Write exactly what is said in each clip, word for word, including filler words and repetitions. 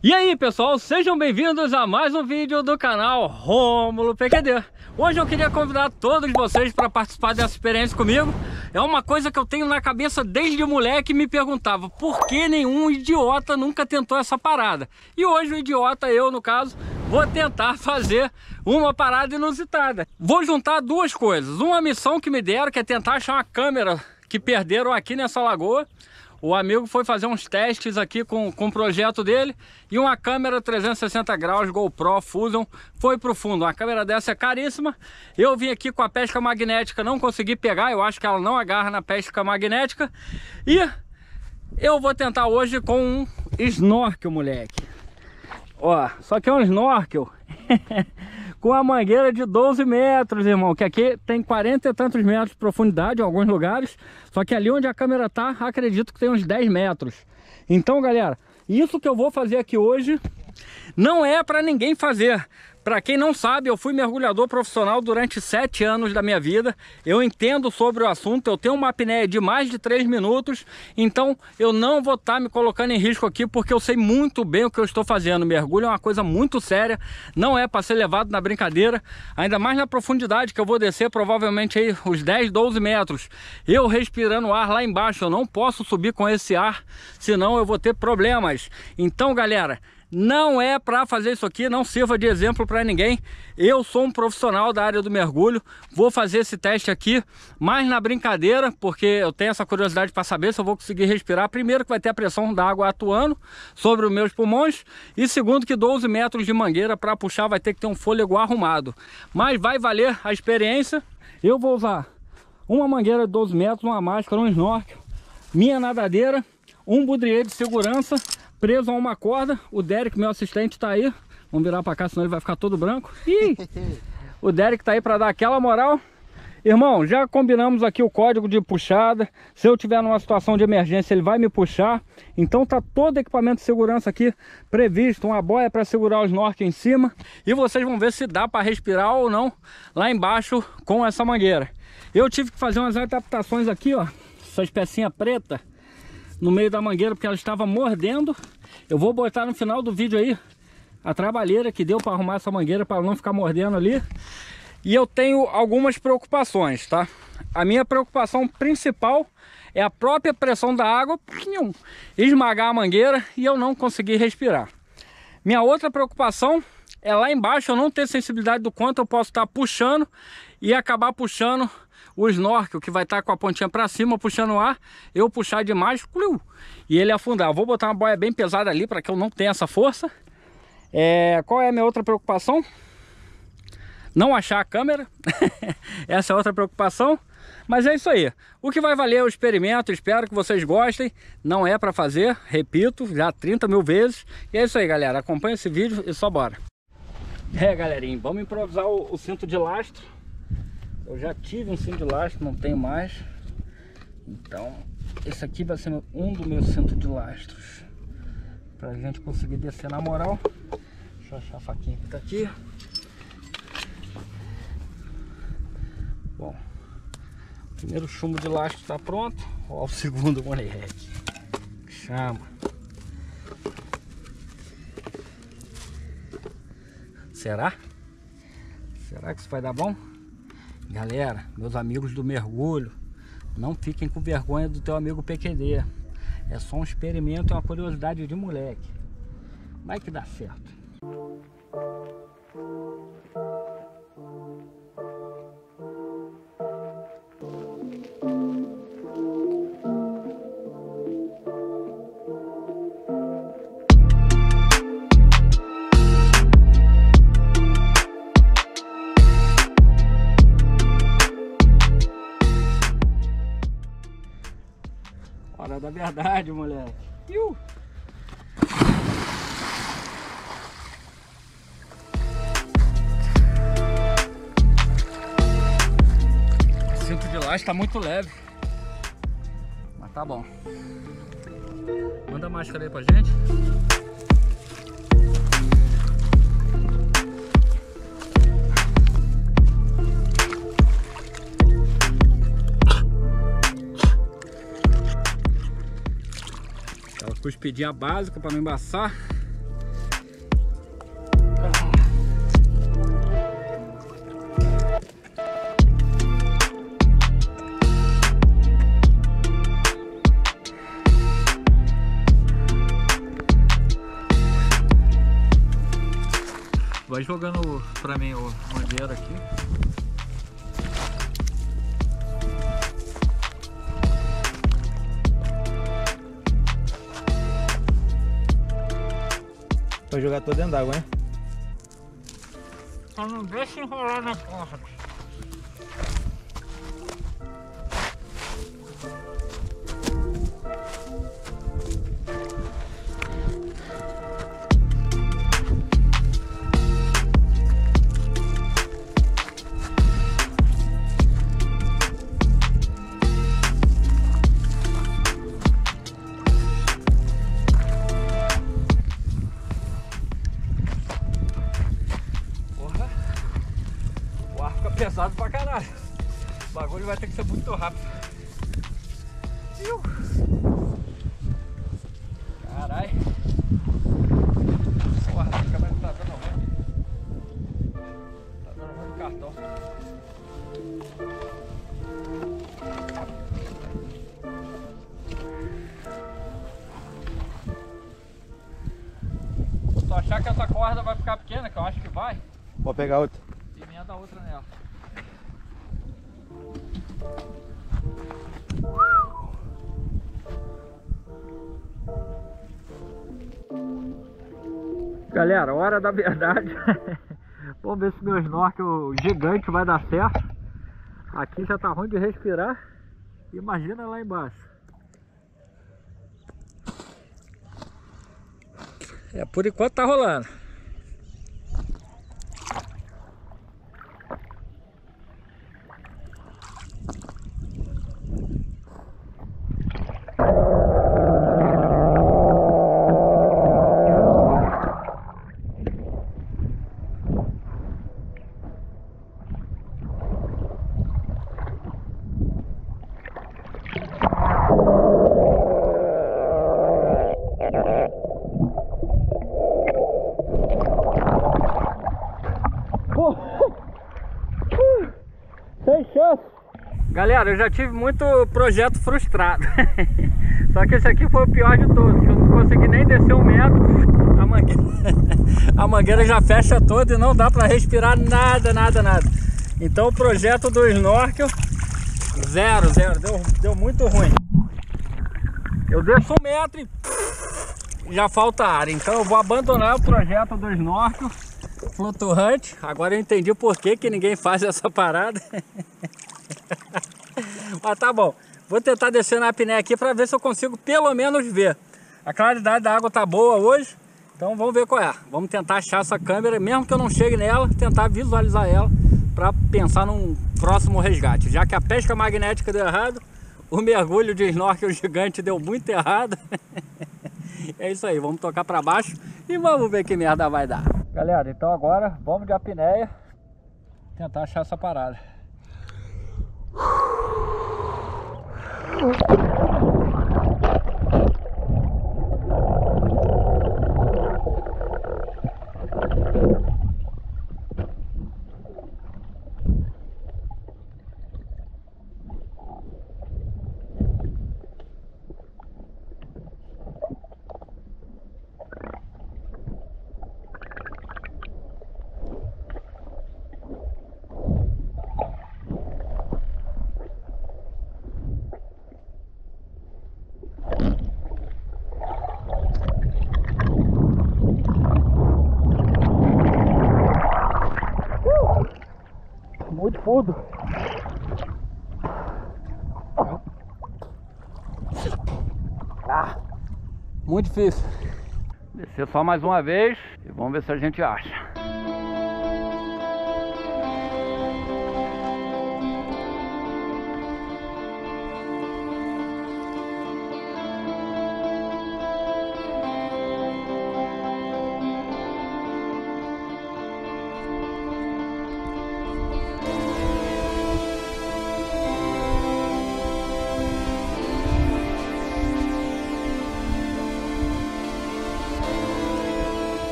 E aí pessoal, sejam bem-vindos a mais um vídeo do canal Rômulo P Q D. Hoje eu queria convidar todos vocês para participar dessa experiência comigo. É uma coisa que eu tenho na cabeça desde moleque e me perguntava por que nenhum idiota nunca tentou essa parada. E hoje o idiota, eu no caso, vou tentar fazer uma parada inusitada. Vou juntar duas coisas, uma missão que me deram, que é tentar achar uma câmera que perderam aqui nessa lagoa. O amigo foi fazer uns testes aqui com, com o projeto dele e uma câmera trezentos e sessenta graus GoPro Fusion foi pro fundo. Uma câmera dessa é caríssima. Eu vim aqui com a pesca magnética, não consegui pegar, eu acho que ela não agarra na pesca magnética. E eu vou tentar hoje com um snorkel, moleque. Ó, só que é um snorkel com a mangueira de doze metros, irmão, que aqui tem quarenta e tantos metros de profundidade em alguns lugares, só que ali onde a câmera tá, acredito que tem uns dez metros. Então, galera, isso que eu vou fazer aqui hoje não é para ninguém fazer. Para quem não sabe, eu fui mergulhador profissional durante sete anos da minha vida. Eu entendo sobre o assunto, eu tenho uma apneia de mais de três minutos, então eu não vou estar me colocando em risco aqui, porque eu sei muito bem o que eu estou fazendo. Mergulho é uma coisa muito séria, não é para ser levado na brincadeira, ainda mais na profundidade que eu vou descer, provavelmente aí os dez, doze metros. Eu respirando ar lá embaixo, eu não posso subir com esse ar, senão eu vou ter problemas. Então, galera, não é para fazer isso aqui, não sirva de exemplo para ninguém. Eu sou um profissional da área do mergulho, vou fazer esse teste aqui mais na brincadeira, porque eu tenho essa curiosidade para saber se eu vou conseguir respirar. Primeiro, que vai ter a pressão da água atuando sobre os meus pulmões, e segundo, que doze metros de mangueira para puxar vai ter que ter um fôlego arrumado. Mas vai valer a experiência. Eu vou usar uma mangueira de doze metros, uma máscara, um snorkel, minha nadadeira, um budrier de segurança preso a uma corda. O Derek, meu assistente, tá aí. Vamos virar pra cá, senão ele vai ficar todo branco. Ih! O Derek tá aí pra dar aquela moral. Irmão, já combinamos aqui o código de puxada. Se eu tiver numa situação de emergência, ele vai me puxar. Então tá todo equipamento de segurança aqui previsto. Uma boia para segurar o snorkel em cima. E vocês vão ver se dá para respirar ou não lá embaixo com essa mangueira. Eu tive que fazer umas adaptações aqui, ó. Essas pecinhas pretas no meio da mangueira, porque ela estava mordendo. Eu vou botar no final do vídeo aí a trabalheira que deu para arrumar essa mangueira para não ficar mordendo ali. E eu tenho algumas preocupações, tá? A minha preocupação principal é a própria pressão da água esmagar a mangueira e eu não conseguir respirar. Minha outra preocupação é lá embaixo eu não ter sensibilidade do quanto eu posso estar puxando e acabar puxando o snorkel, que vai estar com a pontinha para cima puxando o ar, eu puxar demais e ele afundar. Eu vou botar uma boia bem pesada ali para que eu não tenha essa força. É, qual é a minha outra preocupação? Não achar a câmera. Essa é outra preocupação. Mas é isso aí. O que vai valer é o experimento. Espero que vocês gostem. Não é para fazer, repito, já trinta mil vezes. E é isso aí, galera. Acompanha esse vídeo e só bora. É, galerinha, vamos improvisar o, o cinto de lastro. Eu já tive um cinto de lastro, não tenho mais. Então, esse aqui vai ser um dos meus cintos de lastros, pra gente conseguir descer na moral. Deixa eu achar a faquinha que tá aqui. Bom, o primeiro chumbo de lastro tá pronto. Ó, o segundo, moleque. Chama. Será? Será que isso vai dar bom? Galera, meus amigos do mergulho, não fiquem com vergonha do teu amigo P Q D. É só um experimento, é uma curiosidade de moleque. Vai que dá certo. Hora da verdade, moleque. Iu. O cinto de lastro tá muito leve, mas tá bom. Manda a máscara aí pra gente. Cuspidinha básica para não embaçar. vai jogando pra mim o mangueiro aqui. Vai jogar todo dentro d'água, né? Só não deixa enrolar na corda. Pesado pra caralho. O bagulho vai ter que ser muito rápido. Caralho. Porra, a câmera tá dando ruim. Tá dando ruim no cartão. Se tu achar que essa corda vai ficar pequena, que eu acho que vai, vou pegar outra. emenda outra nela. Galera, hora da verdade. Vamos ver se meu snorkel gigante vai dar certo. Aqui já tá ruim de respirar. Imagina lá embaixo. É, por enquanto tá rolando. Sem chance. Galera, eu já tive muito projeto frustrado. Só que esse aqui foi o pior de todos. Eu não consegui nem descer um metro. A mangueira, a mangueira já fecha toda e não dá para respirar nada, nada, nada. Então o projeto do snorkel, zero, zero. Deu, deu muito ruim. Eu desço um metro e já falta ar. Então eu vou abandonar o projeto do snorkel flutuante. Agora eu entendi por que que ninguém faz essa parada. Mas tá bom, vou tentar descer na apneia aqui para ver se eu consigo pelo menos ver. A claridade da água tá boa hoje, então vamos ver qual é. Vamos tentar achar essa câmera, mesmo que eu não chegue nela, tentar visualizar ela para pensar num próximo resgate. Já que a pesca magnética deu errado, o mergulho de snorkel gigante deu muito errado. É isso aí, vamos tocar para baixo e vamos ver que merda vai dar. Galera, então agora vamos de apneia tentar achar essa parada. Muito fundo. Ah, muito difícil. Descer só mais uma vez e vamos ver se a gente acha.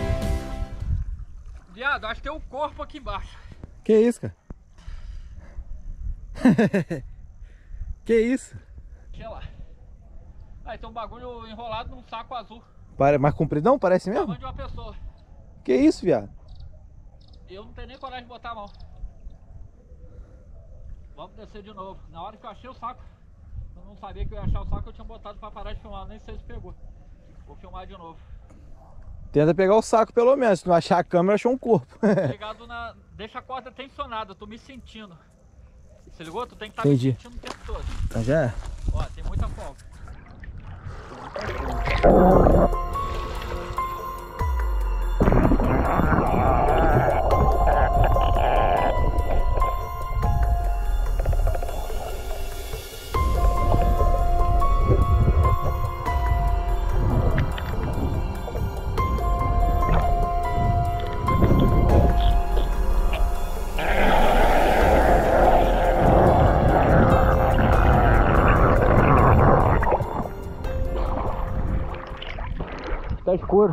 Viado, acho que tem um corpo aqui embaixo. Que isso, cara? Que isso? Deixa lá. Aí tem um bagulho enrolado num saco azul. Pare... Mais compridão? Parece mesmo? Tamanho de uma pessoa. Que isso, viado? Eu não tenho nem coragem de botar a mão. Vamos descer de novo. Na hora que eu achei o saco, eu não sabia que eu ia achar o saco, eu tinha botado pra parar de filmar. Nem sei se pegou. Vou filmar de novo. Tenta pegar o saco pelo menos. Se não achar a câmera, achou um corpo. Ligado na... Deixa a corda tensionada, eu tô me sentindo. Se ligou? Tu tem que estar Entendi. me sentindo o tempo todo. Então já é. Ó, tem muita folga. Tá escuro.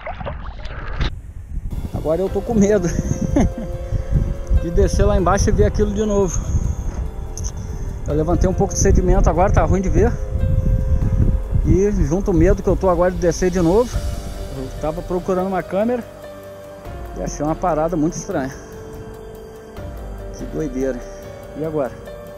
Agora eu tô com medo de descer lá embaixo e ver aquilo de novo. Eu levantei um pouco de sedimento agora, tá ruim de ver. E junto o medo que eu tô agora de descer de novo, eu tava procurando uma câmera e achei uma parada muito estranha. Que doideira. E agora?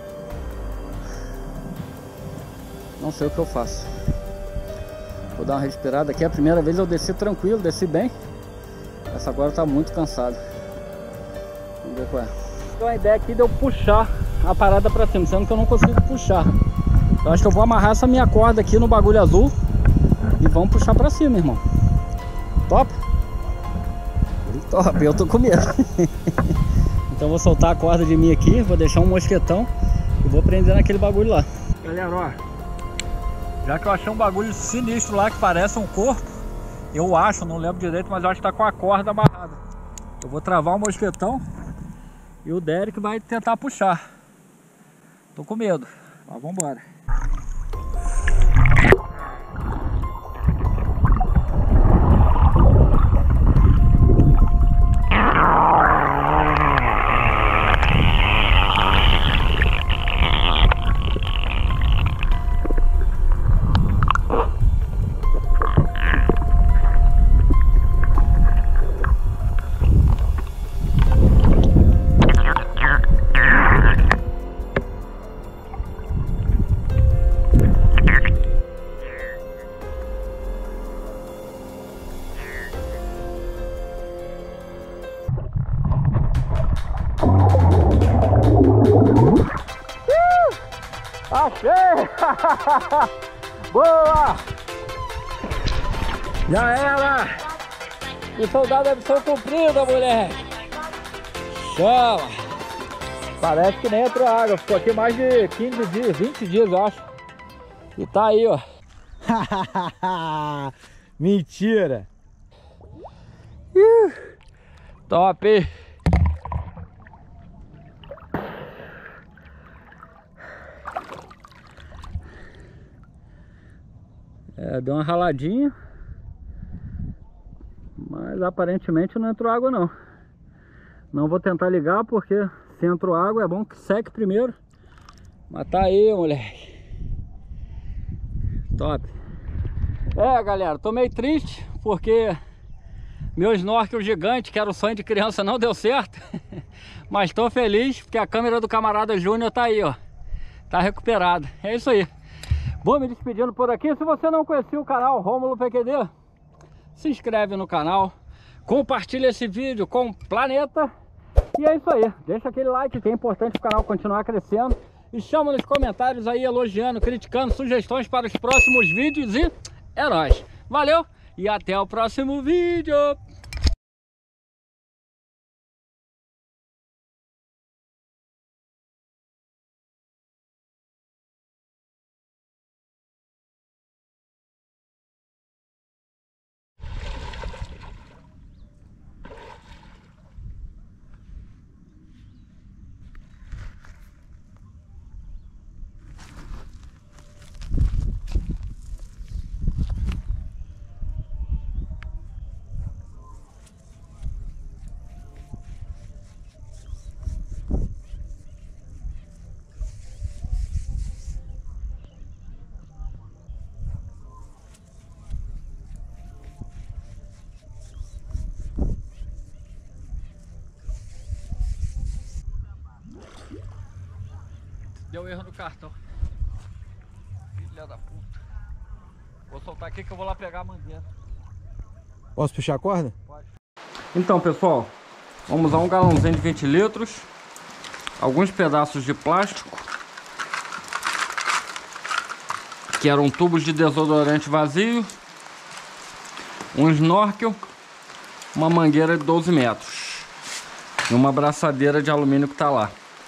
Não sei o que eu faço. Vou dar uma respirada aqui. É a primeira vez eu desci tranquilo, desci bem. Essa agora tá muito cansada. Vamos ver qual é. Então a ideia aqui de eu puxar a parada pra cima, sendo que eu não consigo puxar. Eu acho que eu vou amarrar essa minha corda aqui no bagulho azul e vamos puxar pra cima, irmão. Top? Top, eu tô com medo. Então eu vou soltar a corda de mim aqui, vou deixar um mosquetão e vou prender naquele bagulho lá. Galera, ó. Já que eu achei um bagulho sinistro lá que parece um corpo, eu acho, não lembro direito, mas eu acho que tá com a corda amarrada. Eu vou travar o mosquetão e o Derek vai tentar puxar. Tô com medo, mas vambora. Achei! Boa! Já era! O soldado é missão cumprida, moleque! Chama! Parece que nem entrou água, ficou aqui mais de quinze dias, vinte dias eu acho. E tá aí, ó. Mentira! Uh, top! É, deu uma raladinha, mas aparentemente não entrou água não. Não vou tentar ligar porque se entrou água é bom que seque primeiro. Mas tá aí, moleque. Top. É, galera, tô meio triste porque meu snorkel gigante, que era o sonho de criança, não deu certo. Mas tô feliz porque a câmera do camarada Júnior tá aí, ó. Tá recuperada. É isso aí. Vou me despedindo por aqui. Se você não conhecia o canal Rômulo P Q D, se inscreve no canal, compartilha esse vídeo com o planeta. E é isso aí. Deixa aquele like que é importante para o canal continuar crescendo. E chama nos comentários aí elogiando, criticando, sugestões para os próximos vídeos. E é nóis. Valeu e até o próximo vídeo. deu erro do cartão. Filha da puta. Vou soltar aqui que eu vou lá pegar a mangueira. Posso puxar a corda? Pode. Então, pessoal, vamos usar um galãozinho de vinte litros, alguns pedaços de plástico, que eram tubos de desodorante vazio, um snorkel, uma mangueira de doze metros e uma abraçadeira de alumínio que tá lá.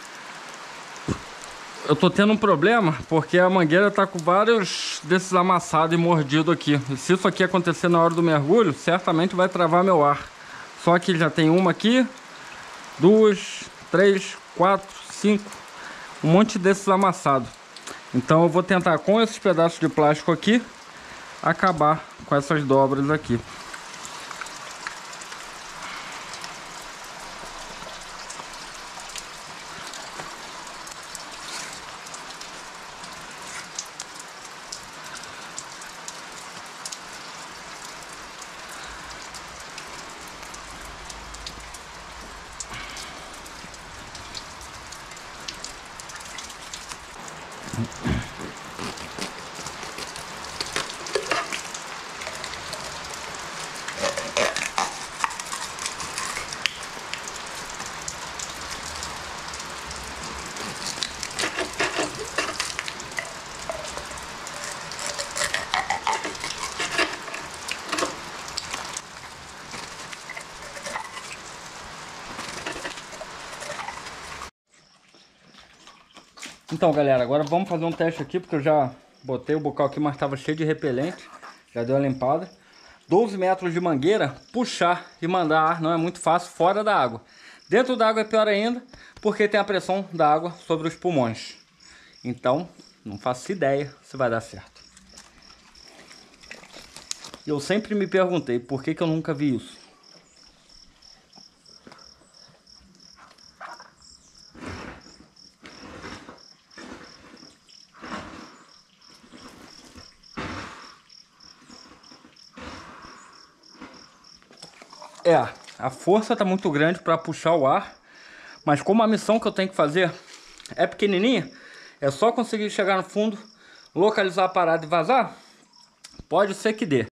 Eu tô tendo um problema porque a mangueira tá com vários desses amassados e mordidos aqui. E se isso aqui acontecer na hora do mergulho, certamente vai travar meu ar. Só que já tem uma aqui, duas, três, quatro, cinco, um monte desses amassados. Então eu vou tentar com esses pedaços de plástico aqui acabar com essas dobras aqui. Então, galera, agora vamos fazer um teste aqui, porque eu já botei o bocal aqui, mas estava cheio de repelente. Já deu uma limpada. doze metros de mangueira, puxar e mandar ar não é muito fácil fora da água. Dentro da água é pior ainda, porque tem a pressão da água sobre os pulmões. Então, não faço ideia se vai dar certo. E eu sempre me perguntei, por que que eu nunca vi isso? É, a força tá muito grande para puxar o ar, mas como a missão que eu tenho que fazer é pequenininha, é só conseguir chegar no fundo, localizar a parada e vazar, pode ser que dê.